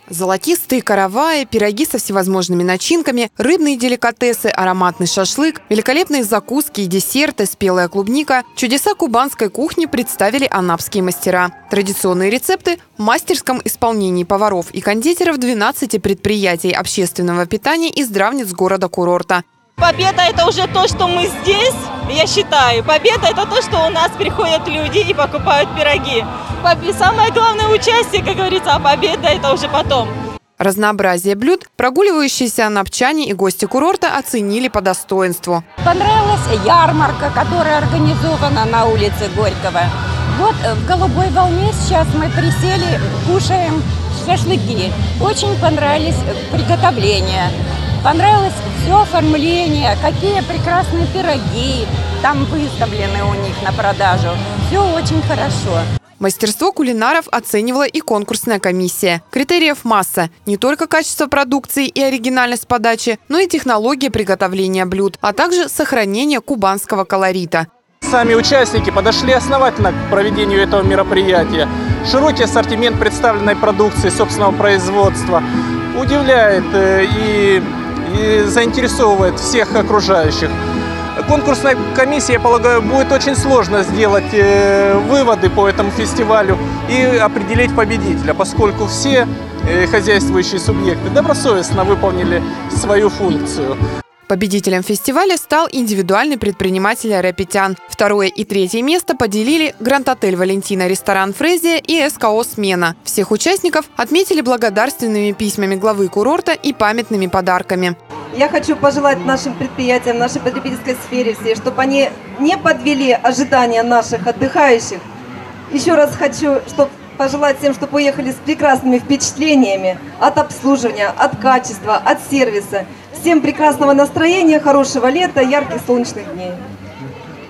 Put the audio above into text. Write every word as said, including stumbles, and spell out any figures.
Золотистые караваи, пироги со всевозможными начинками, рыбные деликатесы, ароматный шашлык, великолепные закуски и десерты, спелая клубника. Чудеса кубанской кухни представили анапские мастера. Традиционные рецепты в мастерском исполнении поваров и кондитеров двенадцати предприятий общественного питания и здравниц города-курорта. Победа – это уже то, что мы здесь, я считаю. Победа – это то, что у нас приходят люди и покупают пироги. Самое главное – участие, как говорится, а победа – это уже потом. Разнообразие блюд прогуливающиеся анапчане и гости курорта оценили по достоинству. Понравилась ярмарка, которая организована на улице Горького. Вот в «Голубой волне» сейчас мы присели, кушаем шашлыки. Очень понравились приготовления. Понравилось все оформление, какие прекрасные пироги там выставлены у них на продажу. Все очень хорошо. Мастерство кулинаров оценивала и конкурсная комиссия. Критериев масса. Не только качество продукции и оригинальность подачи, но и технология приготовления блюд, а также сохранение кубанского колорита. Сами участники подошли основательно к проведению этого мероприятия. Широкий ассортимент представленной продукции собственного производства удивляет и, и заинтересовывает всех окружающих. Конкурсная комиссия, я полагаю, будет очень сложно сделать э, выводы по этому фестивалю и определить победителя, поскольку все э, хозяйствующие субъекты добросовестно выполнили свою функцию. Победителем фестиваля стал индивидуальный предприниматель Айрапетян. Второе и третье место поделили Гранд-отель «Валентина», ресторан «Фрезия» и эс ка о «Смена». Всех участников отметили благодарственными письмами главы курорта и памятными подарками. Я хочу пожелать нашим предприятиям, нашей потребительской сфере всей, чтобы они не подвели ожидания наших отдыхающих. Еще раз хочу, чтобы пожелать всем, чтобы уехали с прекрасными впечатлениями от обслуживания, от качества, от сервиса. Всем прекрасного настроения, хорошего лета, ярких солнечных дней.